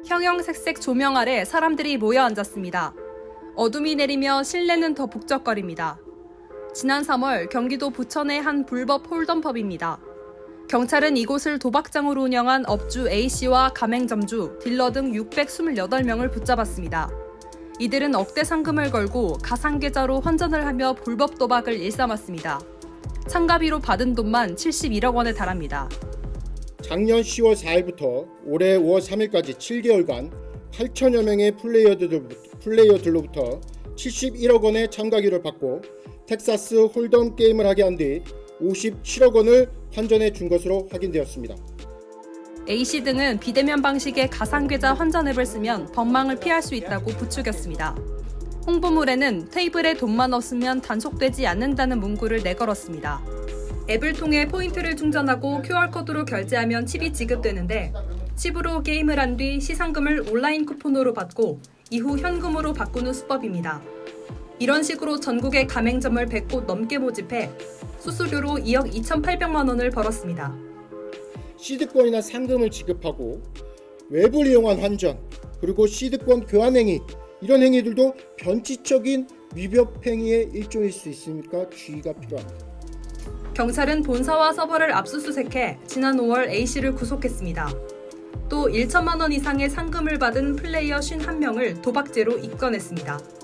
형형색색 조명 아래 사람들이 모여 앉았습니다. 어둠이 내리며 실내는 더 북적거립니다. 지난 3월 경기도 부천의 한 불법 홀덤펍입니다. 경찰은 이곳을 도박장으로 운영한 업주 A씨와 가맹점주, 딜러 등 628명을 붙잡았습니다. 이들은 억대 상금을 걸고 가상계좌로 환전을 하며 불법 도박을 일삼았습니다. 참가비로 받은 돈만 71억 원에 달합니다. 작년 10월 4일부터 올해 5월 3일까지 7개월간 8천여 명의 플레이어들로부터 71억 원의 참가비를 받고 텍사스 홀덤 게임을 하게 한 뒤 57억 원을 환전해 준 것으로 확인되었습니다. A씨 등은 비대면 방식의 가상계좌 환전 앱을 쓰면 법망을 피할 수 있다고 부추겼습니다. 홍보물에는 테이블에 돈만 없으면 단속되지 않는다는 문구를 내걸었습니다. 앱을 통해 포인트를 충전하고 QR코드로 결제하면 칩이 지급되는데 칩으로 게임을 한 뒤 시상금을 온라인 쿠폰으로 받고 이후 현금으로 바꾸는 수법입니다. 이런 식으로 전국의 가맹점을 100곳 넘게 모집해 수수료로 2억 2,800만 원을 벌었습니다. 시드권이나 상금을 지급하고 웹을 이용한 환전, 그리고 시드권 교환 행위, 이런 행위들도 변칙적인 위법 행위의 일종일 수 있으니까 주의가 필요합니다. 경찰은 본사와 서버를 압수수색해 지난 5월 A씨를 구속했습니다. 또 1천만 원 이상의 상금을 받은 플레이어 51명을 도박죄로 입건했습니다.